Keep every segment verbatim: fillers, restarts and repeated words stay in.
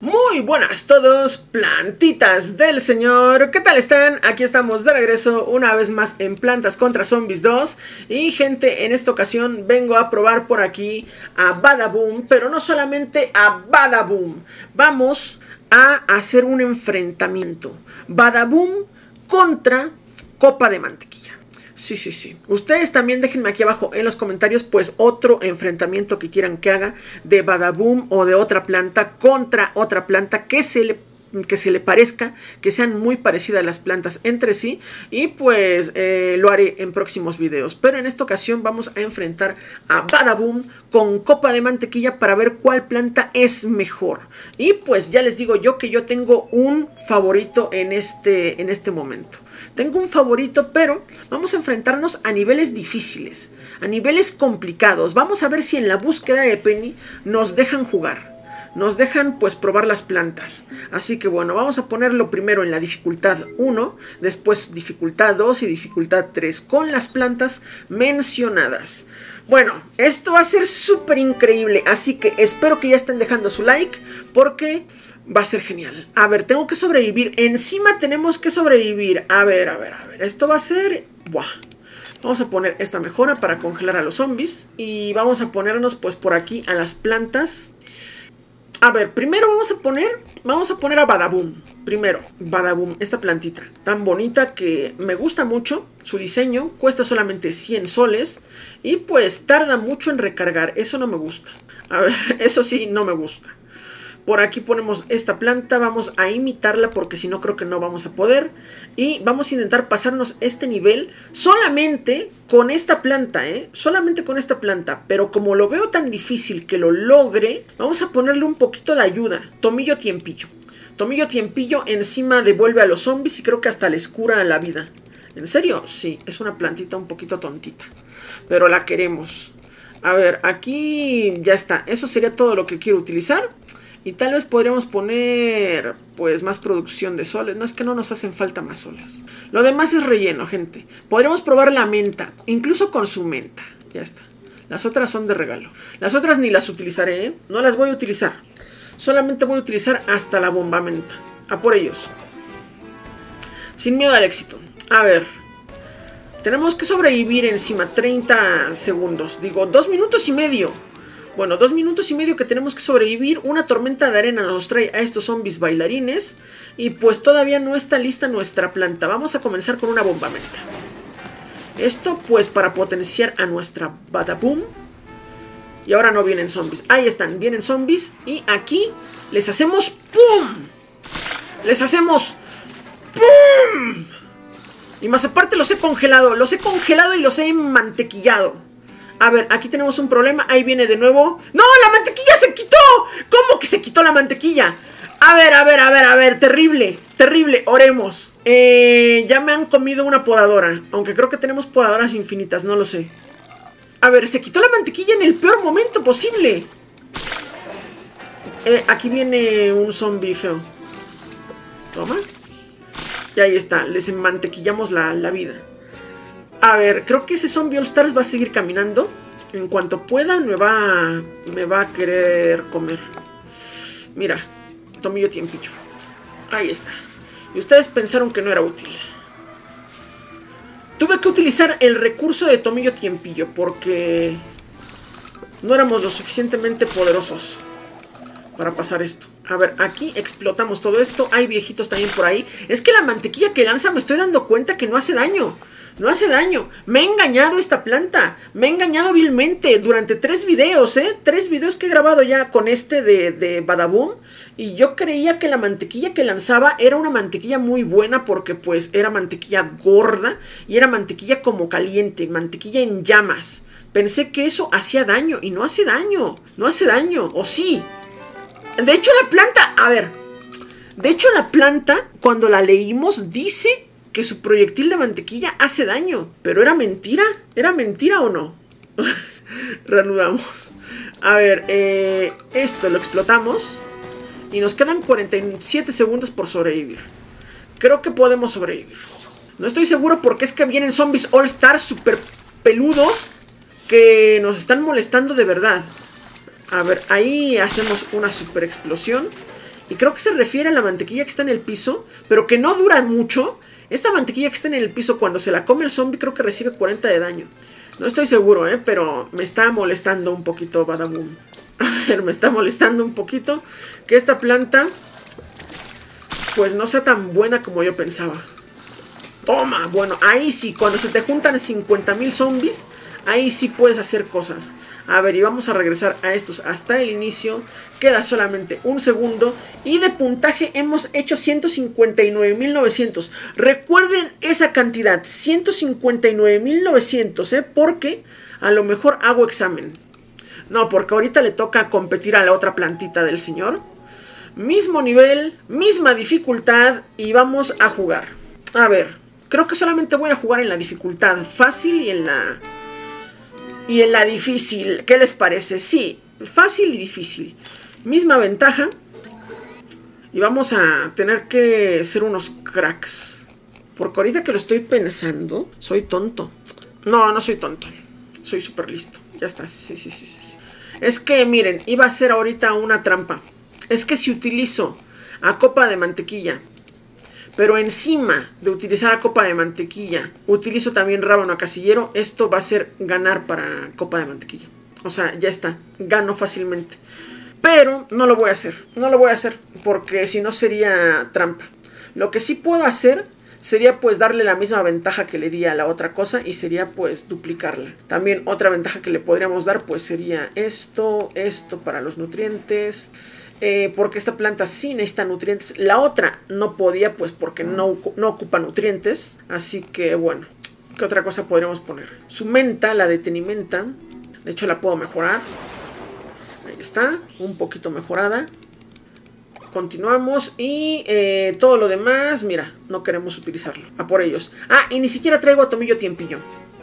Muy buenas todos, plantitas del señor, ¿qué tal están? Aquí estamos de regreso una vez más en Plantas contra Zombies dos. Y gente, en esta ocasión vengo a probar por aquí a Badaboom, pero no solamente a Badaboom. Vamos a hacer un enfrentamiento Badaboom contra Copa de Mantequilla. Sí, sí, sí. Ustedes también déjenme aquí abajo en los comentarios pues otro enfrentamiento que quieran que haga de Badaboom o de otra planta contra otra planta que se le, que se le parezca, que sean muy parecidas las plantas entre sí. Y pues eh, lo haré en próximos videos. Pero en esta ocasión vamos a enfrentar a Badaboom con Copa de Mantequilla para ver cuál planta es mejor. Y pues ya les digo yo que yo tengo un favorito en este, en este momento. Tengo un favorito, pero vamos a enfrentarnos a niveles difíciles, a niveles complicados. Vamos a ver si en la búsqueda de Penny nos dejan jugar. Nos dejan pues probar las plantas. Así que bueno, vamos a ponerlo primero en la dificultad uno, después dificultad dos y dificultad tres con las plantas mencionadas. Bueno, esto va a ser súper increíble, así que espero que ya estén dejando su like porque va a ser genial. A ver, tengo que sobrevivir. Encima tenemos que sobrevivir. A ver, a ver, a ver. Esto va a ser... ¡buah! Vamos a poner esta mejora para congelar a los zombies. Y vamos a ponernos pues por aquí a las plantas. A ver, primero vamos a poner... Vamos a poner a Badaboom. Primero, Badaboom, esta plantita tan bonita que me gusta mucho. Su diseño cuesta solamente cien soles. Y pues tarda mucho en recargar. Eso no me gusta. A ver, eso sí, no me gusta. Por aquí ponemos esta planta, vamos a imitarla porque si no creo que no vamos a poder. Y vamos a intentar pasarnos este nivel solamente con esta planta, ¿eh? Solamente con esta planta. Pero como lo veo tan difícil que lo logre, vamos a ponerle un poquito de ayuda. Tomillo tiempillo. Tomillo tiempillo encima devuelve a los zombies y creo que hasta les cura la vida. ¿En serio? Sí, es una plantita un poquito tontita. Pero la queremos. A ver, aquí ya está. Eso sería todo lo que quiero utilizar. Y tal vez podríamos poner pues más producción de soles. No, es que no nos hacen falta más soles. Lo demás es relleno, gente. Podríamos probar la menta, incluso con su menta. Ya está. Las otras son de regalo. Las otras ni las utilizaré, ¿eh? No las voy a utilizar. Solamente voy a utilizar hasta la bomba menta. A por ellos. Sin miedo al éxito. A ver. Tenemos que sobrevivir encima treinta segundos. Digo, dos minutos y medio. Bueno, dos minutos y medio que tenemos que sobrevivir. Una tormenta de arena nos trae a estos zombies bailarines. Y pues todavía no está lista nuestra planta. Vamos a comenzar con una bomba menta. Esto pues para potenciar a nuestra Badaboom. Y ahora no vienen zombies. Ahí están, vienen zombies. Y aquí les hacemos ¡pum! Les hacemos ¡pum! Y más aparte los he congelado. Los he congelado y los he mantequillado. A ver, aquí tenemos un problema. Ahí viene de nuevo. ¡No! ¡La mantequilla se quitó! ¿Cómo que se quitó la mantequilla? A ver, a ver, a ver, a ver. Terrible, terrible. Oremos. Eh, ya me han comido una podadora. Aunque creo que tenemos podadoras infinitas. No lo sé. A ver, se quitó la mantequilla en el peor momento posible. Eh, aquí viene un zombie feo. Toma. Y ahí está. Les mantequillamos la, la vida. A ver, creo que ese zombie All Stars va a seguir caminando. En cuanto pueda me va, me va a querer comer. Mira, tomillo tiempillo. Ahí está. Y ustedes pensaron que no era útil. Tuve que utilizar el recurso de tomillo tiempillo porque no éramos lo suficientemente poderosos para pasar esto. A ver, aquí explotamos todo esto. Hay viejitos también por ahí. Es que la mantequilla que lanza me estoy dando cuenta que no hace daño. No hace daño. Me ha engañado esta planta. Me ha engañado vilmente durante tres videos, ¿eh? Tres videos que he grabado ya con este de, de Badaboom. Y yo creía que la mantequilla que lanzaba era una mantequilla muy buena porque pues era mantequilla gorda y era mantequilla como caliente, mantequilla en llamas. Pensé que eso hacía daño y no hace daño. No hace daño. ¿O sí? De hecho la planta, a ver. De hecho la planta, cuando la leímos, dice que su proyectil de mantequilla hace daño. ¿Pero era mentira? ¿Era mentira o no? Reanudamos. A ver, eh, esto lo explotamos. Y nos quedan cuarenta y siete segundos por sobrevivir. Creo que podemos sobrevivir. No estoy seguro porque es que vienen zombies All Stars super peludos que nos están molestando de verdad. A ver, ahí hacemos una super explosión. Y creo que se refiere a la mantequilla que está en el piso, pero que no dura mucho. Esta mantequilla que está en el piso, cuando se la come el zombie, creo que recibe cuarenta de daño. No estoy seguro, ¿eh? Pero me está molestando un poquito Badaboom. A ver, me está molestando un poquito que esta planta pues no sea tan buena como yo pensaba. Toma, bueno, ahí sí, cuando se te juntan cincuenta mil zombies, ahí sí puedes hacer cosas. A ver, y vamos a regresar a estos hasta el inicio. Queda solamente un segundo. Y de puntaje hemos hecho ciento cincuenta y nueve mil novecientos. Recuerden esa cantidad, ciento cincuenta y nueve mil novecientos, ¿eh? Porque a lo mejor hago examen. No, porque ahorita le toca competir a la otra plantita del señor. Mismo nivel, misma dificultad y vamos a jugar. A ver, creo que solamente voy a jugar en la dificultad fácil y en la... Y en la difícil. ¿Qué les parece? Sí, fácil y difícil. Misma ventaja. Y vamos a tener que ser unos cracks. Porque ahorita que lo estoy pensando, soy tonto. No, no soy tonto. Soy súper listo. Ya está, sí, sí, sí, sí. Es que, miren, iba a ser ahorita una trampa. Es que si utilizo a copa de mantequilla, pero encima de utilizar a copa de mantequilla, utilizo también rábano casillero, esto va a ser ganar para copa de mantequilla. O sea, ya está, gano fácilmente. Pero no lo voy a hacer, no lo voy a hacer, porque si no sería trampa. Lo que sí puedo hacer sería pues darle la misma ventaja que le di a la otra cosa y sería pues duplicarla. También otra ventaja que le podríamos dar pues sería esto, esto para los nutrientes... Eh, porque esta planta sí necesita nutrientes. La otra no podía, pues porque no, no ocupa nutrientes. Así que bueno, ¿qué otra cosa podríamos poner? Su menta, la de tenimenta. De hecho la puedo mejorar. Ahí está, un poquito mejorada. Continuamos y eh, todo lo demás, mira, no queremos utilizarlo. A por ellos. Ah, y ni siquiera traigo a Tomillo Tiempillo.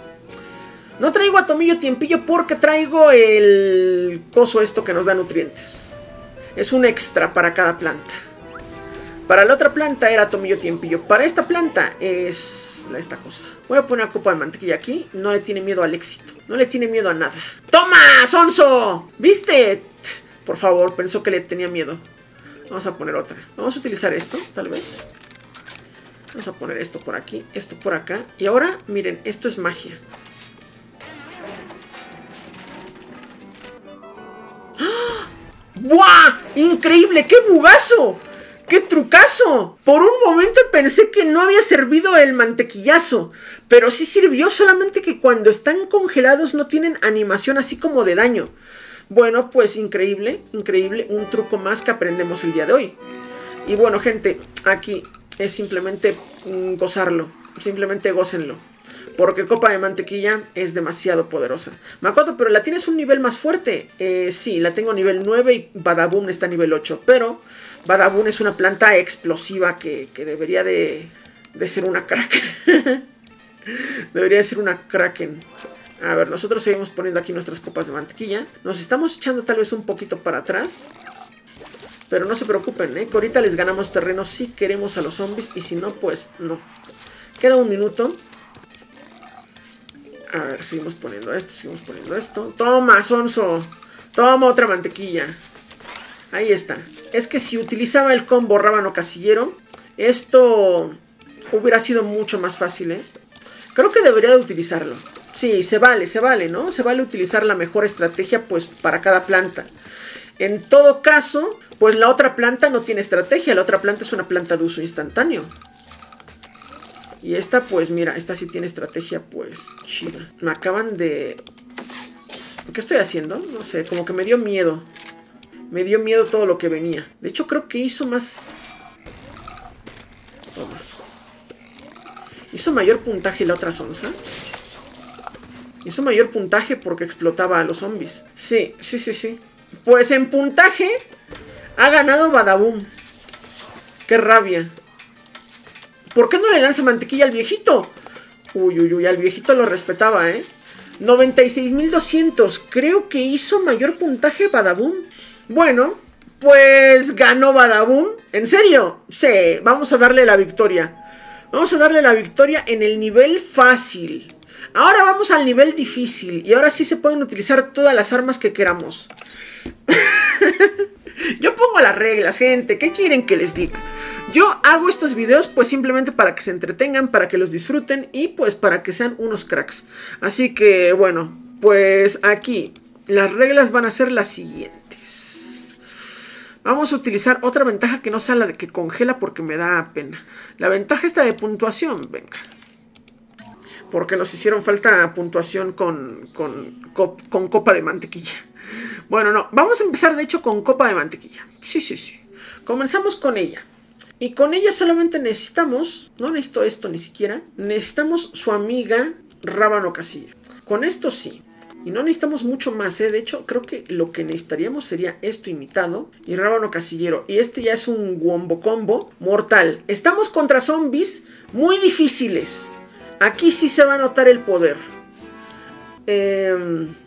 No traigo a Tomillo Tiempillo porque traigo el coso esto que nos da nutrientes. Es un extra para cada planta. Para la otra planta era Tomillo Tiempillo. Para esta planta es esta cosa. Voy a poner una copa de mantequilla aquí. No le tiene miedo al éxito. No le tiene miedo a nada. ¡Toma, sonso! ¿Viste? Por favor, pensó que le tenía miedo. Vamos a poner otra. Vamos a utilizar esto, tal vez. Vamos a poner esto por aquí, esto por acá. Y ahora, miren, esto es magia. ¡Buah! ¡Increíble! ¡Qué bugazo! ¡Qué trucazo! Por un momento pensé que no había servido el mantequillazo, pero sí sirvió, solamente que cuando están congelados no tienen animación así como de daño. Bueno, pues increíble, increíble, un truco más que aprendemos el día de hoy. Y bueno, gente, aquí es simplemente mm, gozarlo, simplemente gócenlo. Porque copa de mantequilla es demasiado poderosa. Makoto, pero la tienes un nivel más fuerte. Eh, sí, la tengo a nivel nueve y Badaboom está a nivel ocho. Pero Badaboom es una planta explosiva que, que debería de, de ser una crack. Debería de ser una kraken. A ver, nosotros seguimos poniendo aquí nuestras copas de mantequilla. Nos estamos echando tal vez un poquito para atrás. Pero no se preocupen, ¿eh? Que ahorita les ganamos terreno si queremos a los zombies. Y si no, pues no. Queda un minuto. A ver, seguimos poniendo esto, seguimos poniendo esto. Toma, sonso. Toma otra mantequilla. Ahí está. Es que si utilizaba el combo rábano casillero, esto hubiera sido mucho más fácil, ¿eh? Creo que debería de utilizarlo. Sí, se vale, se vale, ¿no? Se vale utilizar la mejor estrategia, pues, para cada planta. En todo caso, pues la otra planta no tiene estrategia. La otra planta es una planta de uso instantáneo. Y esta, pues mira, esta sí tiene estrategia, pues, chida. Me acaban de... ¿Qué estoy haciendo? No sé, como que me dio miedo. Me dio miedo todo lo que venía. De hecho, creo que hizo más... Toma. Hizo mayor puntaje la otra sonsa. Hizo mayor puntaje porque explotaba a los zombies. Sí, sí, sí, sí. Pues en puntaje ha ganado Badaboom. Qué rabia. ¿Por qué no le lanza mantequilla al viejito? Uy, uy, uy, al viejito lo respetaba, ¿eh? noventa y seis mil doscientos. Creo que hizo mayor puntaje Badaboom. Bueno, pues ganó Badaboom. ¿En serio? Sí, vamos a darle la victoria. Vamos a darle la victoria en el nivel fácil. Ahora vamos al nivel difícil. Y ahora sí se pueden utilizar todas las armas que queramos. Yo pongo las reglas, gente. ¿Qué quieren que les diga? Yo hago estos videos pues simplemente para que se entretengan, para que los disfruten y pues para que sean unos cracks. Así que bueno, pues aquí las reglas van a ser las siguientes. Vamos a utilizar otra ventaja que no sea la de que congela porque me da pena. La ventaja esta de puntuación, venga. Porque nos hicieron falta puntuación con, con, con, con copa de mantequilla. Bueno, no, vamos a empezar de hecho con copa de mantequilla. Sí, sí, sí. Comenzamos con ella. Y con ella solamente necesitamos, no necesito esto ni siquiera, necesitamos su amiga Rábano Casilla. Con esto sí. Y no necesitamos mucho más, ¿eh? De hecho, creo que lo que necesitaríamos sería esto imitado y Rábano Casillero. Y este ya es un wombo combo mortal. Estamos contra zombies muy difíciles. Aquí sí se va a notar el poder. Eh...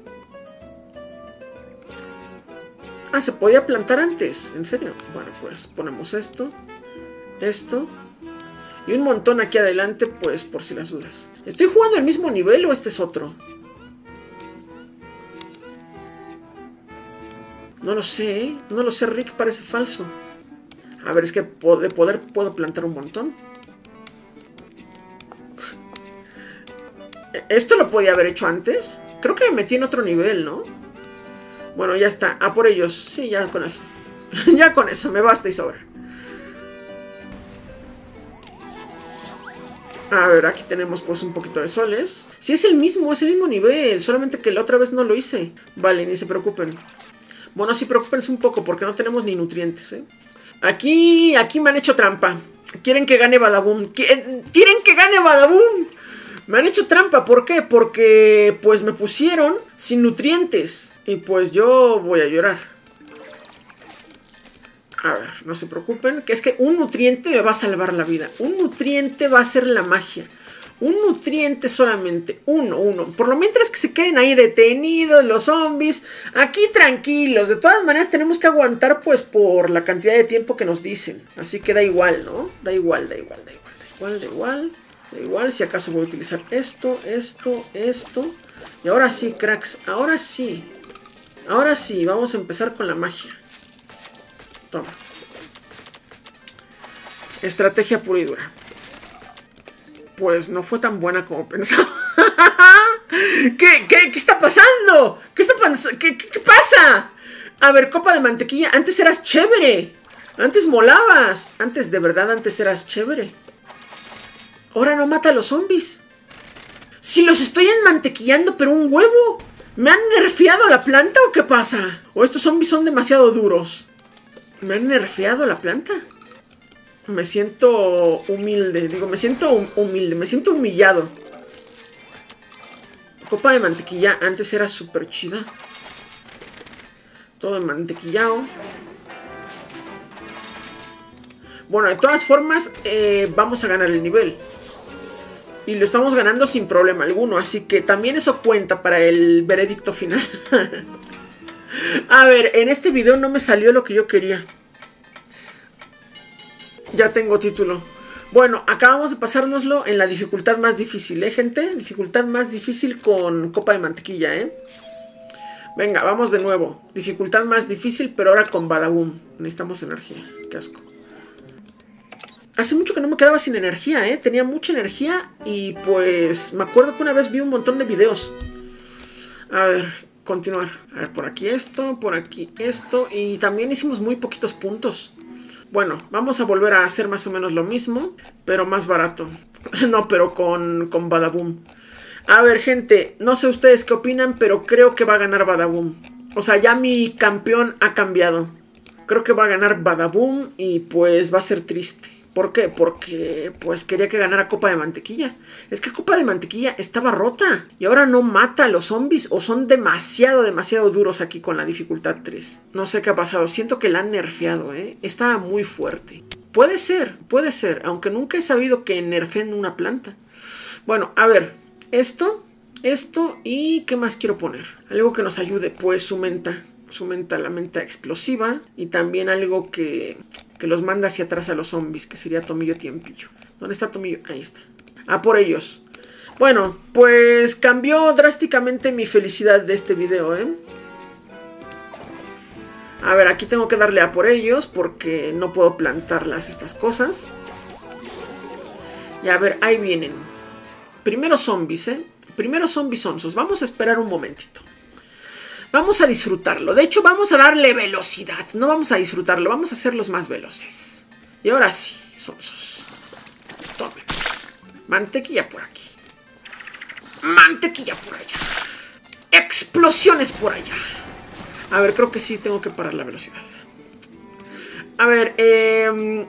Ah, se podía plantar antes. ¿En serio? Bueno, pues ponemos esto. Esto. Y un montón aquí adelante, pues por si las dudas. ¿Estoy jugando el mismo nivel o este es otro? No lo sé, ¿eh? No lo sé, Rick, parece falso. A ver, es que de poder puedo plantar un montón. ¿Esto lo podía haber hecho antes? Creo que me metí en otro nivel, ¿no? Bueno, ya está. A por ellos. Sí, ya con eso. Ya con eso, me basta y sobra. A ver, aquí tenemos pues un poquito de soles. Sí, es el mismo, es el mismo nivel. Solamente que la otra vez no lo hice. Vale, ni se preocupen. Bueno, sí, preocúpense un poco porque no tenemos ni nutrientes, ¿eh? Aquí, aquí me han hecho trampa. Quieren que gane Badaboom. ¿Quieren que gane Badaboom? Me han hecho trampa, ¿por qué? Porque pues me pusieron sin nutrientes. Y pues yo voy a llorar. A ver, no se preocupen, que es que un nutriente me va a salvar la vida. Un nutriente va a ser la magia. Un nutriente solamente, uno, uno. Por lo mientras que se queden ahí detenidos los zombies. Aquí tranquilos, de todas maneras tenemos que aguantar pues por la cantidad de tiempo que nos dicen. Así que da igual, ¿no? Da igual, da igual, da igual, da igual, da igual. Da igual, si acaso voy a utilizar esto, esto, esto. Y ahora sí, cracks, ahora sí. Ahora sí, vamos a empezar con la magia. Toma. Estrategia pura y dura. Pues no fue tan buena como pensaba. ¿Qué, qué, ¿Qué está pasando? ¿Qué está pasando? ¿Qué, qué, ¿Qué pasa? A ver, copa de mantequilla. Antes eras chévere. Antes molabas. Antes, de verdad, antes eras chévere. Ahora no mata a los zombies. Si los estoy enmantequillando, pero un huevo. ¿Me han nerfeado la planta o qué pasa? ¿O estos zombies son demasiado duros? ¿Me han nerfeado la planta? Me siento humilde, digo, me siento humilde, me siento humillado. Copa de mantequilla antes era súper chida. Todo mantequillado. Bueno, de todas formas, eh, vamos a ganar el nivel. Y lo estamos ganando sin problema alguno, así que también eso cuenta para el veredicto final. A ver, en este video no me salió lo que yo quería. Ya tengo título. Bueno, acabamos de pasárnoslo en la dificultad más difícil, ¿eh, gente? Dificultad más difícil con copa de mantequilla, ¿eh? Venga, vamos de nuevo. Dificultad más difícil, pero ahora con Badaboom. Necesitamos energía. Qué asco. Hace mucho que no me quedaba sin energía, ¿eh? Tenía mucha energía y pues me acuerdo que una vez vi un montón de videos. A ver, continuar. A ver, por aquí esto, por aquí esto. Y también hicimos muy poquitos puntos. Bueno, vamos a volver a hacer más o menos lo mismo, pero más barato. No, pero con, con Badaboom. A ver, gente, no sé ustedes qué opinan, pero creo que va a ganar Badaboom. O sea, ya mi campeón ha cambiado. Creo que va a ganar Badaboom y pues va a ser triste. ¿Por qué? Porque pues quería que ganara copa de mantequilla. Es que copa de mantequilla estaba rota y ahora no mata a los zombies o son demasiado, demasiado duros aquí con la dificultad tres. No sé qué ha pasado, siento que la han nerfeado, ¿eh? Estaba muy fuerte. Puede ser, puede ser, aunque nunca he sabido que nerfeen una planta. Bueno, a ver, esto, esto y ¿qué más quiero poner? Algo que nos ayude, pues su menta. Su menta, la menta explosiva y también algo que... que los manda hacia atrás a los zombies, que sería Tomillo Tiempillo. ¿Dónde está Tomillo? Ahí está. Ah, por ellos. Bueno, pues cambió drásticamente mi felicidad de este video, ¿eh? A ver, aquí tengo que darle a por ellos porque no puedo plantarlas estas cosas. Y a ver, ahí vienen. Primero zombies, ¿eh? Primero zombies sonsos. Vamos a esperar un momentito. Vamos a disfrutarlo. De hecho, vamos a darle velocidad. No vamos a disfrutarlo, vamos a hacerlos más veloces. Y ahora sí, sonsos. Tomen. Mantequilla por aquí. Mantequilla por allá. Explosiones por allá. A ver, creo que sí tengo que parar la velocidad. A ver, eh...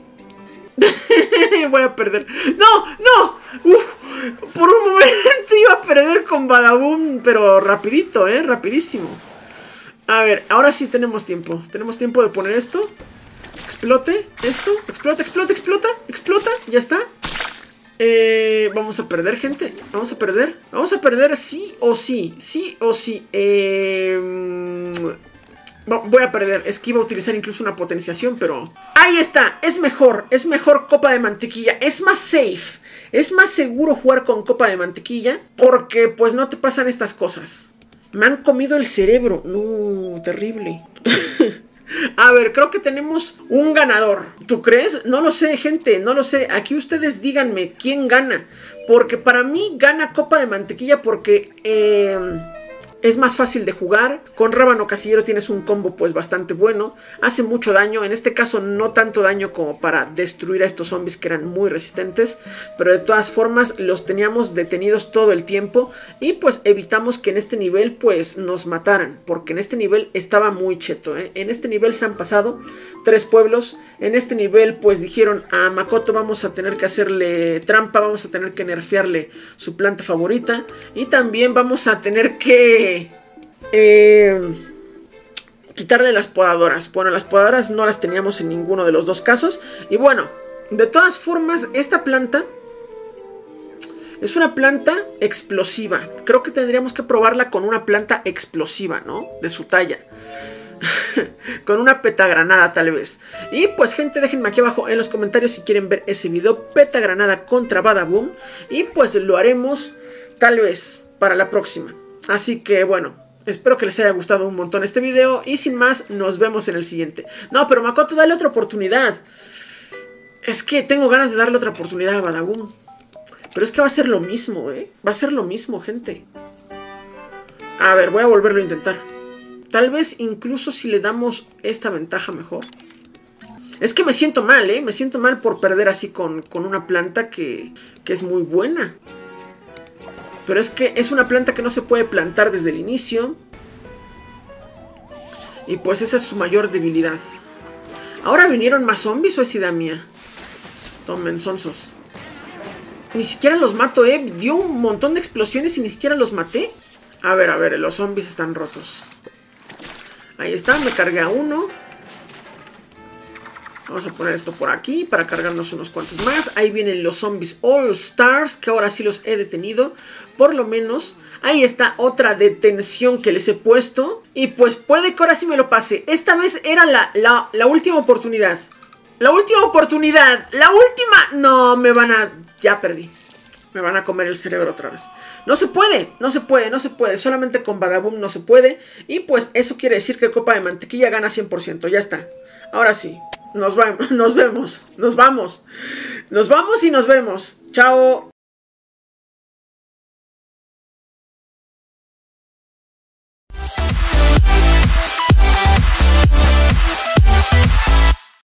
voy a perder. ¡No! ¡No! Uf, por un momento iba a perder con Badaboom, pero rapidito, ¿eh? Rapidísimo. A ver, ahora sí tenemos tiempo. Tenemos tiempo de poner esto. Explote, esto. Explota, explota, explota. Explota, ya está. Eh, vamos a perder, gente. Vamos a perder. Vamos a perder sí o sí. Sí o sí. Eh... Voy a perder, es que iba a utilizar incluso una potenciación, pero... ¡Ahí está! Es mejor, es mejor copa de mantequilla. Es más safe, es más seguro jugar con copa de mantequilla porque pues no te pasan estas cosas. Me han comido el cerebro. No, terrible. A ver, creo que tenemos un ganador. ¿Tú crees? No lo sé, gente, no lo sé. Aquí ustedes díganme quién gana. Porque para mí gana copa de mantequilla porque... Eh... es más fácil de jugar. Con Rábano Casillero tienes un combo pues bastante bueno. Hace mucho daño. En este caso no tanto daño como para destruir a estos zombies que eran muy resistentes. Pero de todas formas los teníamos detenidos todo el tiempo. Y pues evitamos que en este nivel pues nos mataran. Porque en este nivel estaba muy cheto, ¿eh? En este nivel se han pasado tres pueblos. En este nivel pues dijeron a Makoto vamos a tener que hacerle trampa. Vamos a tener que nerfearle su planta favorita. Y también vamos a tener que... Eh, quitarle las podadoras. Bueno, las podadoras no las teníamos en ninguno de los dos casos. Y bueno, de todas formas, esta planta es una planta explosiva. Creo que tendríamos que probarla con una planta explosiva, ¿no? De su talla. Con una petagranada tal vez. Y pues gente, déjenme aquí abajo en los comentarios si quieren ver ese video petagranada contra Badaboom. Y pues lo haremos tal vez para la próxima. Así que bueno, espero que les haya gustado un montón este video. Y sin más, nos vemos en el siguiente. No, pero Makoto, dale otra oportunidad. Es que tengo ganas de darle otra oportunidad a Badaboom. Pero es que va a ser lo mismo, ¿eh? Va a ser lo mismo, gente. A ver, voy a volverlo a intentar. Tal vez incluso si le damos esta ventaja mejor. Es que me siento mal, ¿eh? Me siento mal por perder así con, con una planta que, que es muy buena. Pero es que es una planta que no se puede plantar desde el inicio. Y pues esa es su mayor debilidad. ¿Ahora vinieron más zombies o es idea mía? Tomen, sonsos. Ni siquiera los mato, ¿eh? Dio un montón de explosiones y ni siquiera los maté. A ver, a ver, los zombies están rotos. Ahí está, me cargué a uno. Vamos a poner esto por aquí para cargarnos unos cuantos más. Ahí vienen los zombies All Stars, que ahora sí los he detenido. Por lo menos, ahí está otra detención que les he puesto. Y pues puede que ahora sí me lo pase. Esta vez era la, la, la última oportunidad. La última oportunidad. La última... No, me van a... Ya perdí. Me van a comer el cerebro otra vez. No se puede, no se puede, no se puede. Solamente con Badaboom no se puede. Y pues eso quiere decir que Copa de Mantequilla gana cien por ciento. Ya está. Ahora sí. Nos, va, nos vemos, nos vamos, nos vamos y nos vemos. Chao.